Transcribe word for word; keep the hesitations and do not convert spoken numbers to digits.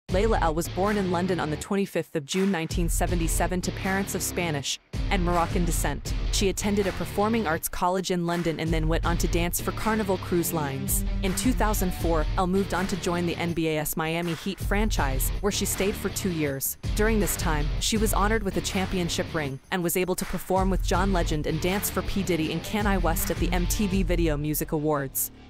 Layla L was born in London on the twenty-fifth of June nineteen seventy-seven to parents of Spanish and Moroccan descent. She attended a performing arts college in London and then went on to dance for Carnival Cruise Lines. In two thousand four, Elle moved on to join the N B A's Miami Heat franchise, where she stayed for two years. During this time, she was honored with a championship ring and was able to perform with John Legend and dance for P. Diddy and Kanye West at the M T V Video Music Awards.